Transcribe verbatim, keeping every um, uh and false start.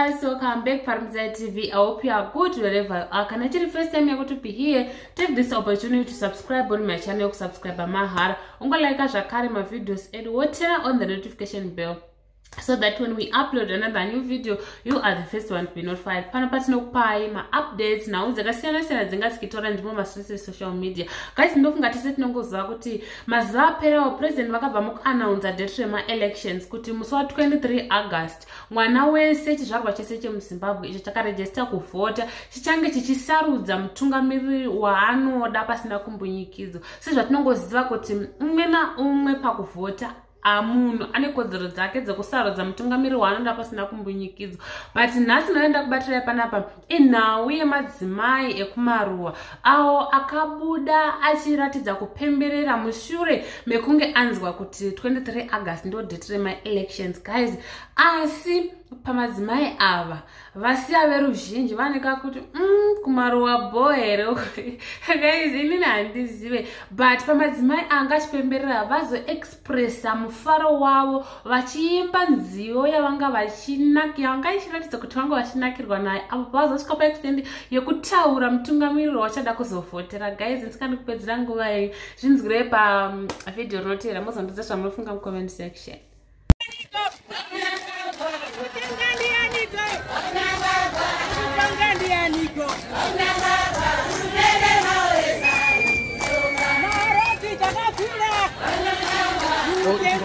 guys, welcome back Madzimai T V. I hope you are good wherever you are. Can I tell you first time you're going to be here? Take this opportunity to subscribe on my channel, subscribe mahara. Unga like share my videos and whatever on the notification bell, so that when we upload another new video, you are the first one to be notified. Pana patino pai my updates now zakasiyana siyana dzingaskitora ndimo masose social media. Guys, ndofunga tise tinongoziva kuti mazuva apera president vakabva mukuannounce date remaElections kuti musi wa twenty-three August mwana wese chizvarwa chese chemuZimbabwe icho chakaregister kuvhota chichange chichisarudza mutungamiriri waanoda pasina kumbunyikidzo. Sezvatinongoziva kuti umwe naumwe pakuvhota amunhu ane kodzero dzake dzekusarudza mutungamiriri waanoda pasina kumbunyikidzo. But nhasi noenda kubatira panapa inhau yemadzimai ekumaruwa awo akabuda achiratidza kupemberera mushure mekunge anzwa kuti twenty-three August ndo date remaElections. Guys, asi pamadzimai ava vasiya veruzhinji vaneka kuti mm, kumaruwa bohero guys, inini handizive, but pamadzimai anga achipemberera vazo expressa mufaro wavo vachiimba nziyo yavanga vachinakira vanga ichiratidza kuti vanga vachinakirwa naye apo pavazosvika paextendi yekutaura mutungamiriri wachada kuzovhotera. Guys, ndisikandi kupedzera nguva iyi, zvinzwirei pavidhio rinotevera muzondudza zvamunofunga mucomment section. Oh,